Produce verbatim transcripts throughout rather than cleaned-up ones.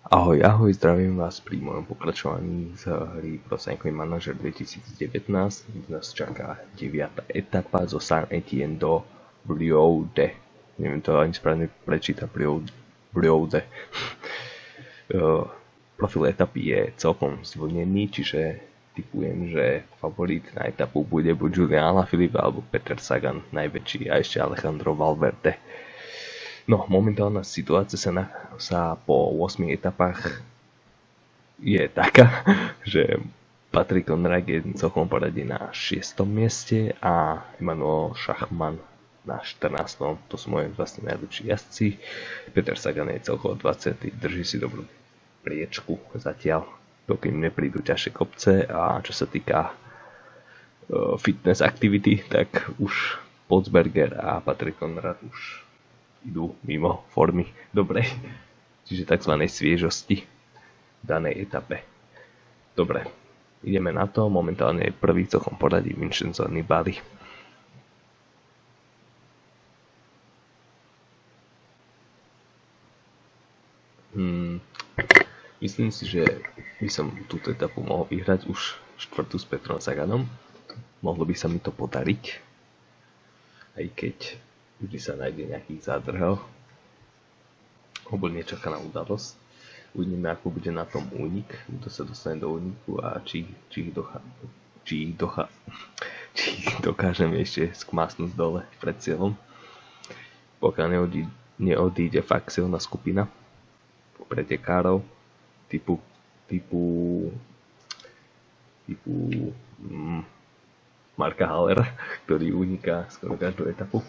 Ahoj, ahoj, zdravím vás pri mojom pokračovaní z hry Pro Cycling Manager dvetisícdevätnásť. Dnes čaká deviata etapa zo San Etienne do Brioude. Neviem to ani správne prečítať, Brioude. Profil etapy je celkom zvlnený, čiže typujem, že favorit na etapu bude buď Julian Alaphilippe alebo Peter Sagan, najväčší, a ešte Alejandro Valverde. No, momentálna situácia sa, na, sa po ôsmich etapách je taká, že Patrick Konrad je celkom poradí na šiestom mieste a Emanuel Schachmann na štrnástom. To sú moje vlastne najlepší jazdci. Peter Sagan je celkovo dvadsiaty drží si dobrú priečku zatiaľ, dokým neprídu ťažšie kopce. A čo sa týka uh, fitness activity, tak už Potsberger a Patrick Konrad už idú mimo formy dobrej, čiže tzv. Sviežosti v danej etape. Dobre, ideme na to. Momentálne je prvý celkom poradí Vincenzo Nibali. Hmm, myslím si, že by som túto etapu mohol vyhrať už štvrtú s Petrom Saganom. Mohlo by sa mi to podariť, aj keď vždy sa nájde nejaký zádrhel alebo nečakaná udalosť. Uvidíme, ako bude na tom únik, kto sa dostane do úniku a či, či, ich, docha, či, ich, docha, či ich dokážeme ešte skmásnuť dole pred cieľom. Pokiaľ neodíde, neodíde fakt silná skupina pretekárov typu typu typu mm, Marka Hallera, ktorý uniká skoro každú etapu.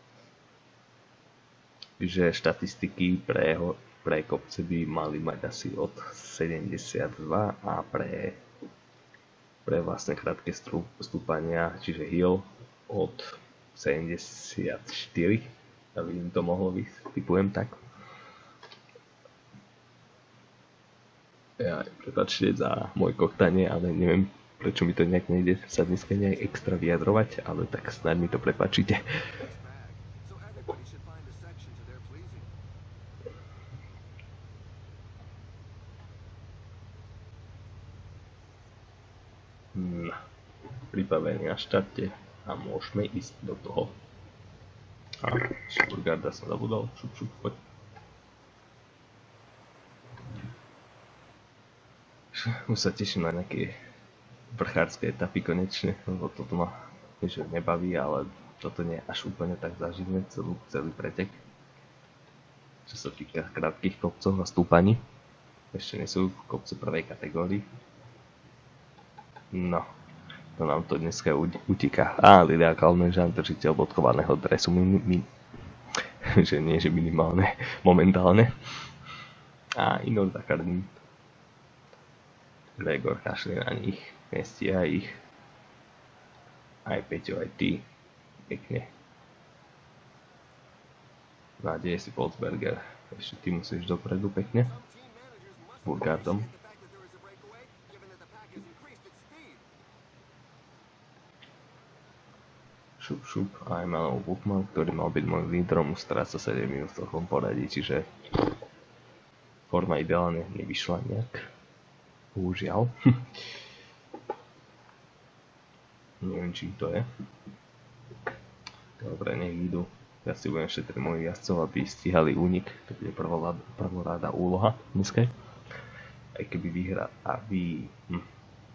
Že štatistiky pre, pre kopce by mali mať asi od sedemdesiatdva a pre, pre vlastne krátke stúpania, čiže hill, od sedemdesiatštyri, aby im to mohlo byť, typujem tak. Ja, prepáčte za môj koktanie, ale neviem, prečo mi to nejak nejde sa dneska nejak extra vyjadrovať, ale tak snáď mi to prepáčite. No, pripravení na štarte a môžeme ísť do toho. A Šturgarda som zabudol, šup šup, poď. Už sa teším na nejaké vrchárske etapy konečne, lebo toto ma že nebaví, ale toto nie je až úplne tak zaživné celú, celý pretek. Čo sa týka krátkych kopcov a stúpaní, ešte nie sú kopce prvej kategórii. No, to nám to dneska utíka. Á, Lilia Kalnežan, držiteľ bodkovaného dresu, min, min, že nie, že minimálne, momentálne. A Inor Dakardin. Gregor kašli na nich, nestia ich. Aj Peťo, aj ty. Pekne. Nádej si Potsberger. Ešte ty musíš dopredu pekne. S Burgardom. Šup šup a Emanuel Buchmann, ktorý mal byť môj lídrom, už stráca sedem minút v celkom poradí, čiže forma ideálne nevyšla nejak. Bohužiaľ. Neviem, čím to je. Dobre, nech idú. Ja si budem šetriť mojich jazdcov, aby stíhali únik. To bude prvoráda úloha dneska. Aj keby vyhra, aby... Hm.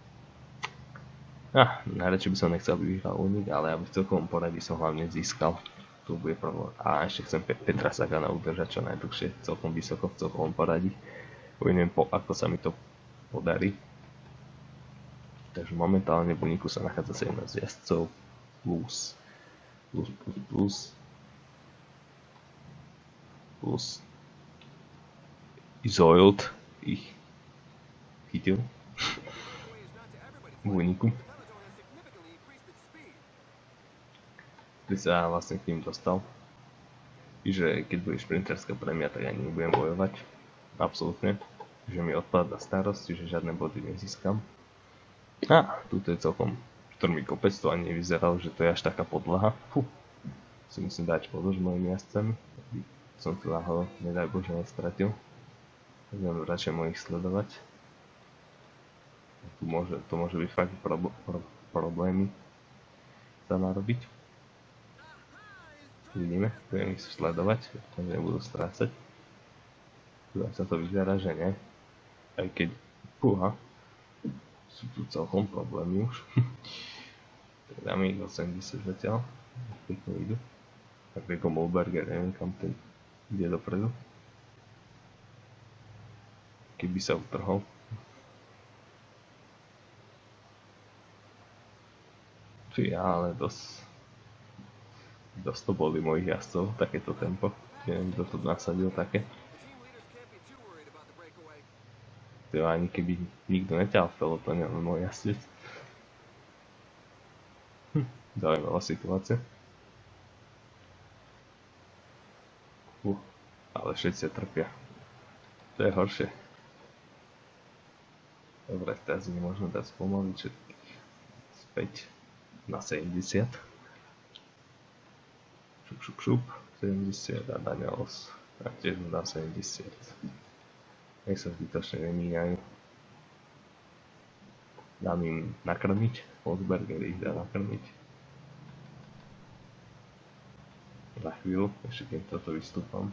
Ah, najradšej by som nechcel, aby vyhral únik, ale aby v celkovom poradí som hlavne získal. Tu bude prvo. A ešte chcem Petra Sagana udržať čo najdlhšie, celkom vysoko v celkovom poradí. Uvidím, ako sa mi to podarí. Takže momentálne v úniku sa nachádza sedemnásť jazdcov plus plus plus plus plus Izoild ich chytil v úniku. Ty sa vlastne k tým dostal. Čiže keď bude šprinterská prémia, tak ani nebudem bojovať. Absolútne. Že mi odpadá starosť, čiže žiadne body nezískam. A, tuto je celkom strmý kopec, to ani nevyzeralo, že to je až taká podlaha. Fú, si musím dať podlož mojim jazdcami, aby som tu náhodou, nedaj Bože, nestratil. Budem radšej mojich sledovať. Tu môže, to môže byť fakt prob pro problémy sa narobiť. Vidíme, budem ich sledovať, takže nebudú strácať. Tu sa to vyzerá, že nie. Aj keď, púha, sú tu celkom problémy už. Tak dáme ich osemdesiat zatiaľ. Pekne idú. Tak ako Molberger, neviem kam ten ide dopredu. Keby sa utrhol. Či ja, ale dosť... Dosť to boli mojich jazdcov, takéto tempo. Neviem, kto to nasadil také. To ani keby nikto neťahal v pelotone, ale môj jazdec. Hm, zaujímavá situácia. Uh, ale všetci trpia. To je horšie. Dobre, teraz nemôžeme dať spomaliť všetkých späť na sedemdesiat. Šup, šup, šup, sedemdesiat a Daniels. A tiež mu dám sedemdesiat. Nech sa zbytočne nemíňajú. Dám im nakrmiť. Holzberger ich dá nakrmiť. Na chvíľu, ešte keď toto vystúpam.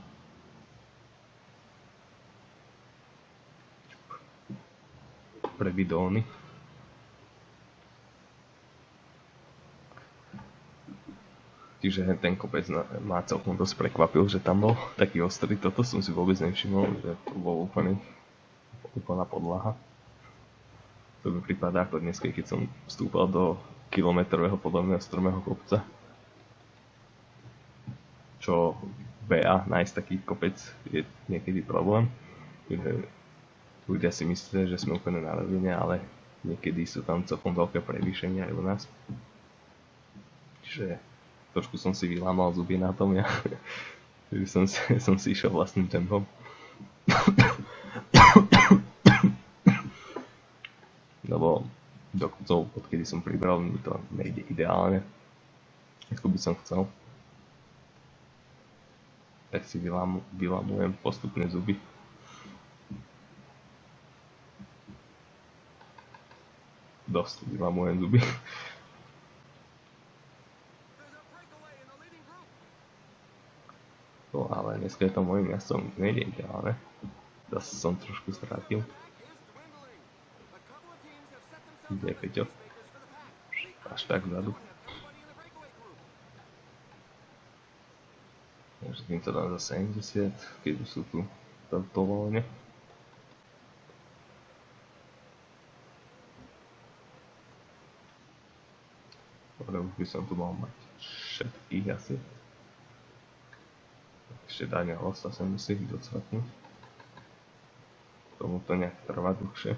Pre bidóny. Čiže ten kopec ma celkom dosť prekvapil, že tam bol taký ostrý. Toto som si vôbec nevšimol, že to bol úplne úplná podlaha. To mi prípada ako dnes, keď som vstúpal do kilometrového podobného strmého kopca. Čo bé á, nájsť taký kopec je niekedy problém. Ľudia si myslia, že sme úplne na rovine, ale niekedy sú tam celkom veľké prevýšenia aj u nás. Čiže trošku som si vylámal zuby na tom, ja. som, si, som si išiel vlastným tempom. Lebo do kopcov, odkedy som pribral, mi to nejde ideálne, ako by som chcel. Tak si vylámu, vylámujem postupne zuby. Dosť vylámujem zuby. No ale dneska je to môjim jazdcom nejde ideálne. Zase som trošku strátil. Kde je Peťo? Až tak vzadu. Takže tým to dám za sedemdesiat, keď sú tu toto voľne. Dobre, už by som tu mal mať všetkých asi. Ešte Daniel sa sem musí docvaknúť. Tomu to nejak trvá dlhšie.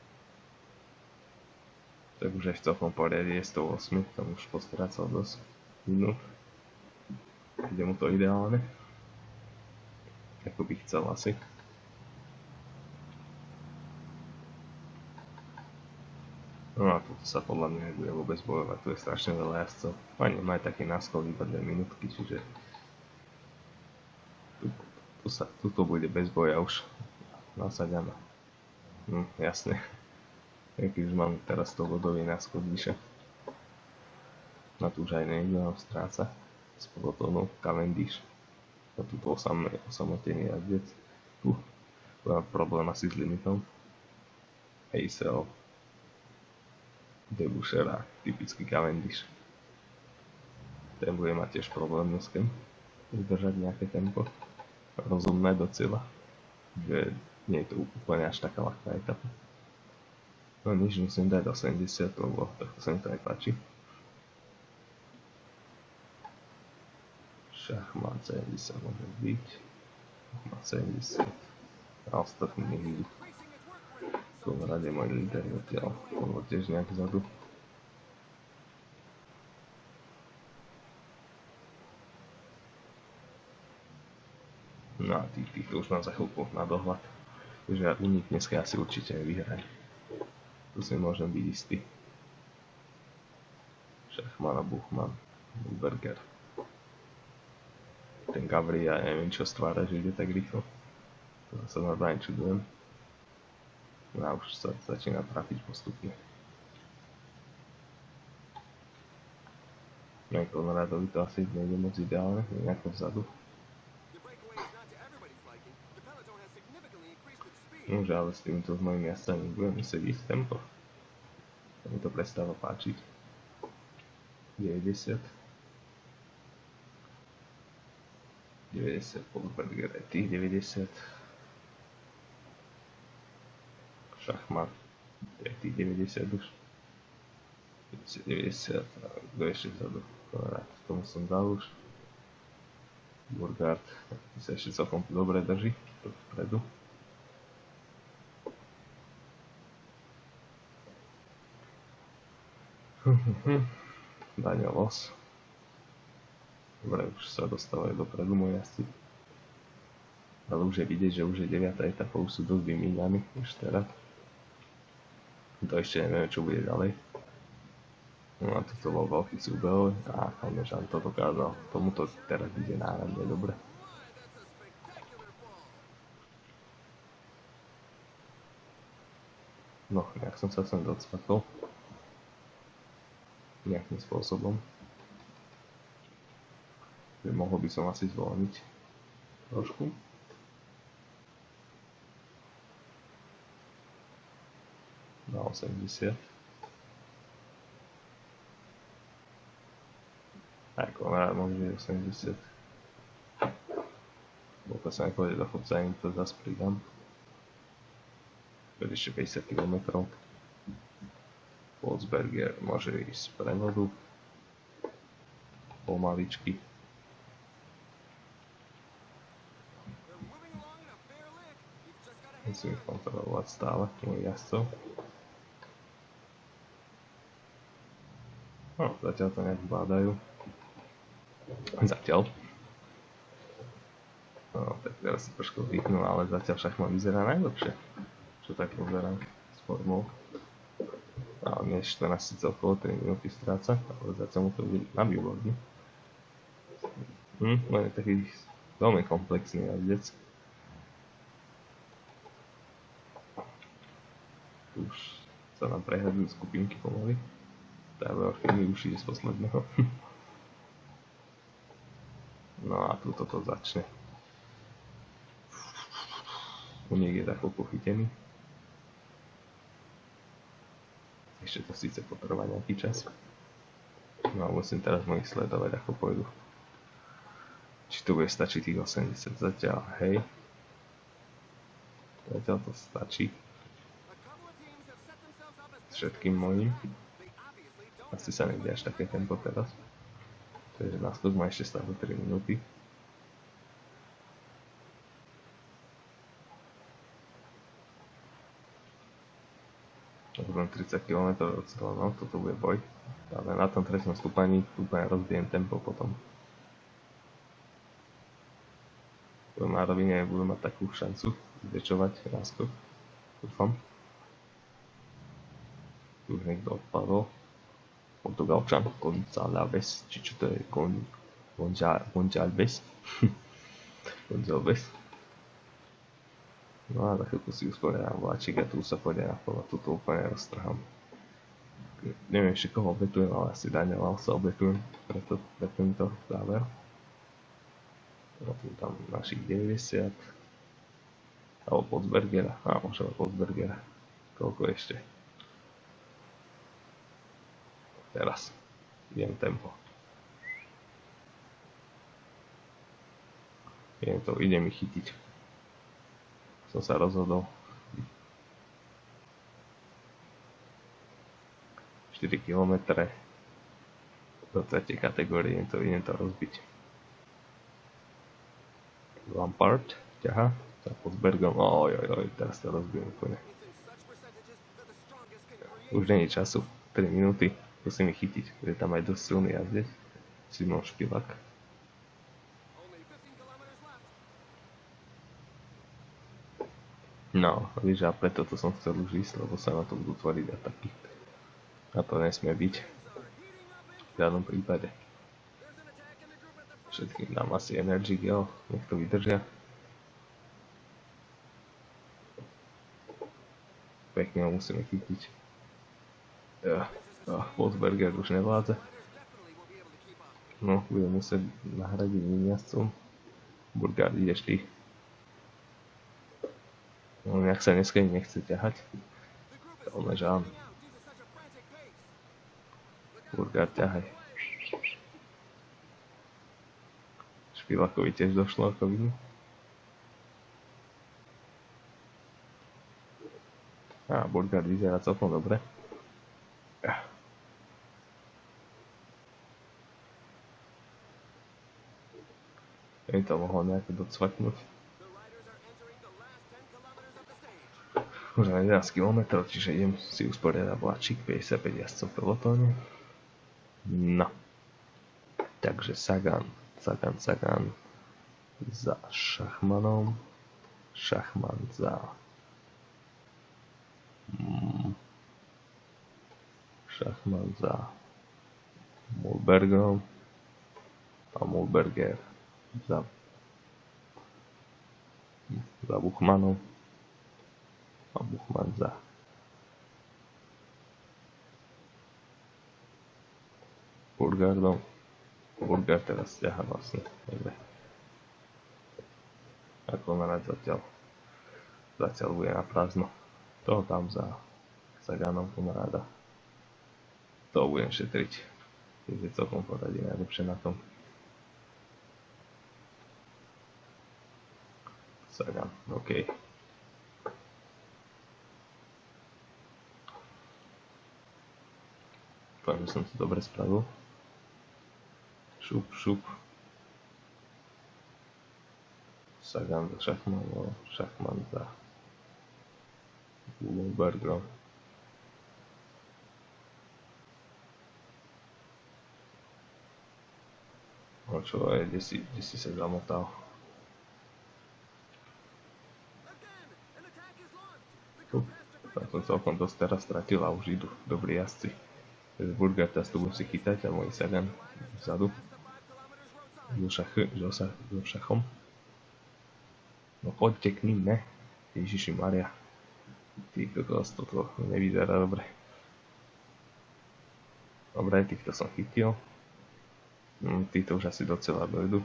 Tak už aj v celkom poriade je sto osem, tam už postrácal dosť minút. Ide mu to ideálne. Ako by chcel asi. No a tu sa podľa mňa nebude vôbec bojovať, tu je strašne veľa jazdcov. Ani majú taký náskok iba dve minútky, čiže Tu, tu sa, tuto bude bez boja už nasaďané. Hm, jasne. Keď už mám teraz to vodový náskok vyše. Na tu už aj niekto nám stráca. S pelotónom Cavendish. A tu bol sam, osamotený jazdec. Tu, tu mám problém asi s limitom. Heysel. Debuscher a typický Cavendish. Ten bude mať tiež problém dneska. Udržať nejaké tempo. Rozumné do cieľa, že nie je to úplne až taká ľahká etapa. No nič, musím dať osemdesiat, lebo takto sa mi to nepáči. Šachmat sedemdesiat môže byť. Šachmat sedemdesiat. A ostatní nevidí. V tom rade môj líder zatiaľ, lebo tiež nejak vzadu. No a tých, týchto už mám za chvíľku na dohľad. Takže u nich dneska asi určite vyhraj. Tu si môžem byť istý. Šachman a Buchmann. Berger. Ten Gavri, ja neviem čo stvára, že ide tak rýchlo. To sa normálne čudujem. A už sa začína trafiť postupne. No aj Konradovi to asi nejde moc ideálne, nejako vzadu. Nože, ale s týmto s mojimi jazdcami budeme sedieť tempo. To mi to prestáva páčiť. deväťdesiat. deväťdesiat, Polberger aj tých deväťdesiat. Šachmat, aj tých deväťdesiat už. deväťdesiat, a kto ešte vzadu? Konrad, tomu som dal už. Burgard, ktorý sa ešte celkom dobre drží, tu vpredu. Daniel Los. Dobre, už sa dostávajú dopredu moji jazdci. Ale už je vidieť, že už je deviata etapa, už sú dosť vymíňaní, už teraz. To ešte nevieme, čo bude ďalej. No a toto bol veľký súboj a Parmesan to dokázal. Tomuto teraz ide náramne dobre. No, nejak som sa sem docvakol. Nejakým spôsobom. Mohol by som asi zvolniť trošku. Na osemdesiat. Aj Konrad môže osemdesiat. Pokiaľ sa nepôjde do chodca, im to zase pridám. Ešte päťdesiat kilometrov. Wolfsberger môže ísť z prenodu. Pomaličky. Musím kontrolovať stále mojich jazdcov. No, zatiaľ to nejak bádajú. Zatiaľ. No, tak teraz si trošku vdýchnú, ale zatiaľ Šachmat vyzerá najlepšie. Čo tak pozerám s formou. A mne štrnásť celkovo tri minúty stráca, ale zatiaľ mu to bude na billboarde. Hm, on je taký veľmi komplexný jazdec. Už sa nám prehľadujú skupinky pomaly. Tá veľkými už ide z posledného. No a tu toto začne. Uniek je tak pochytený. Ešte to síce potrvá nejaký čas. No a musím teraz mojich sledovať, ako pôjdu. Či to bude stačiť tých osemdesiat zatiaľ, hej. Zatiaľ to stačí. Všetkým mojim. Asi sa nejde až také tempo teraz. Takže náskok má ešte stále tri minúty. Budem tridsať kilometrov od celého, no toto bude boj. Ale na tom treťom stúpaní úplne rozbijem tempo potom. V Márovine budem mať takú šancu zväčšovať náskok. Dúfam. Tu už niekto odpadol. Portugalčan, González, či čo to je, González. González. No a za chvíľku si usporiadam vláčik a tu sa pôjde na pole, tu to úplne roztrhám. Neviem ešte koho obetujem, ale asi Daniela sa obetujem pre, to, pre tento záver. No, tam našich deväťdesiat. Alebo Wolfsbergera, á možno Wolfsbergera. Koľko ešte? Teraz idem tempo. Idem to, idem ich chytiť. Som sa rozhodol. štyri kilometre do tretej kategórie, idem to, idem to rozbiť. Lampard ťaha za Wolfsbergom. Oj, oj, oj, teraz to rozbijem úplne. Už nie je času, tri minúty. Musím ich chytiť, je tam aj dosť silný jazdec, Simon Špilak. No, víš, a preto to som chcel už ísť, lebo sa na to budú tvoriť ataky. A to nesmie byť. V žiadnom prípade. Všetkým dám asi Energy Gel, nech to vydržia. pekne ho musíme chytiť. Ja, ja, Wolfsberger už nevládze. No, budem musieť nahradiť Viniascom. Burgard, ideš ty. No, nejak sa dneska nechce ťahať. Kalmežán. Burgard, ťahaj. Špilakovi tiež došlo ako vidím. Á, Burgard vyzerá celkom dobre. Ja to mohol nejako docvaknúť. Už len jedenásť kilometrov, čiže idem si usporiadať vláčik, päťdesiatpäť jazdcov v pelotóne. No. Takže Sagan, Sagan, Sagan za Schachmannom. Schachmann za... Mm, Schachmann za Mühlbergom a Mühlberger za, za Buchmannom a Buchmann za Burgardom. Burgard teraz ťaha vlastne. Ako narať zatiaľ zatiaľ bude na prázdno. Toho tam za Saganom Konrada. To budem šetriť. Je celkom poradí najlepšie na tom. Sagan, OK. Dúfam, že som to dobre spravil. Šup, šup. Sagan za Schachmannom, Schachmann za Mühlbergom. No čo je, kde si, kde si sa zamotal? Tam som celkom dosť teraz stratil a už idú dobrí jazdci. Takže Burgard teraz tu musí chytať a môj Sagan vzadu. So, šach, so, so šachom. No poďte k ním, ne? Ježiši Maria. Ty kokos, toto nevyzerá dobre. Dobre, týchto som chytil. No, títo už asi docela dojdu.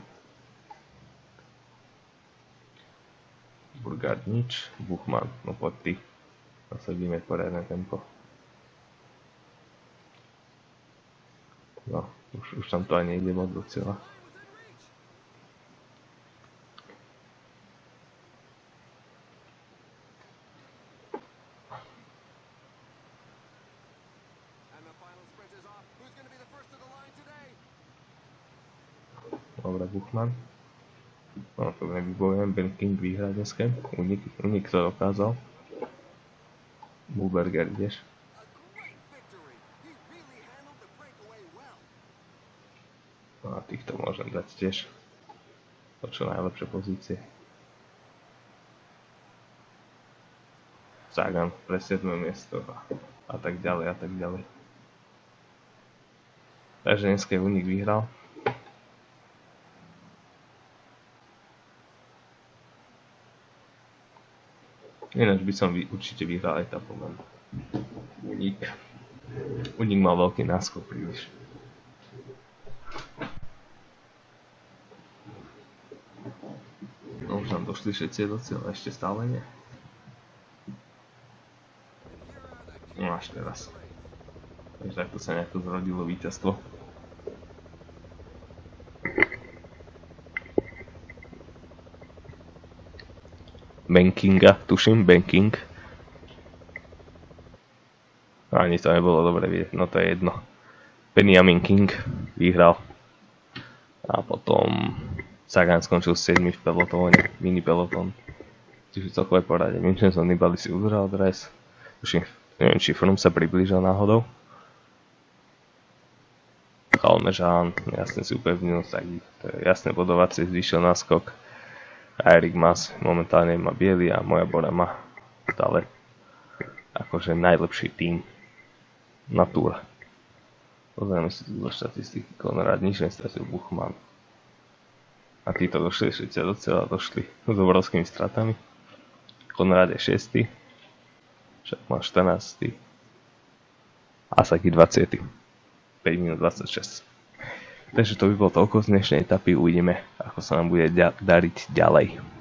Burgard nič, Buchmann, no poď ty. Nasadíme poriadne tempo. No, už, už tam to ani nejde moc do cieľa. Dobre, Buchmann. No, to nevybojujem, Ben King vyhrá dneska. Unik, unik to dokázal. Mühlberger, ideš. No a týchto môžem dať tiež to čo najlepšie pozície. Sagan pre siedme miesto a, a tak ďalej a tak ďalej. Takže dneska unik vyhral. Ináč by som vy, určite vyhral etapu, len unik. Unik mal veľký náskok príliš. No už nám došli všetci do cieľa, ešte stále nie. No až teraz. Takže takto sa nejako zrodilo víťazstvo. Bankinga, tuším, Banking. Ani to nebolo dobre vidieť, no to je jedno. Benjamin King vyhral. A potom Sagan skončil siedmy v pelotóne, mini pelotón. Čiže celkové porade. Vincenzo Nibali si udržal dres. Tuším, neviem, či Froome sa priblížil náhodou. Kalmežán, jasne si upevnil, tak to je jasné bodovacie, zvýšil náskok. A Erik Mas momentálne má biely a moja Bora má stále akože najlepší tím na túre. Pozrieme si tu do štatistiky, Konrad nič nestratil, Buchmann. A títo došli všetci docela došli s obrovskými stratami. Konrad je šiesty. Však mal štrnásty. Asaki dvadsiaty päť minút dvadsaťšesť. Takže to by bolo toľko z dnešnej etapy. Uvidíme, ako sa nám bude dariť ďalej.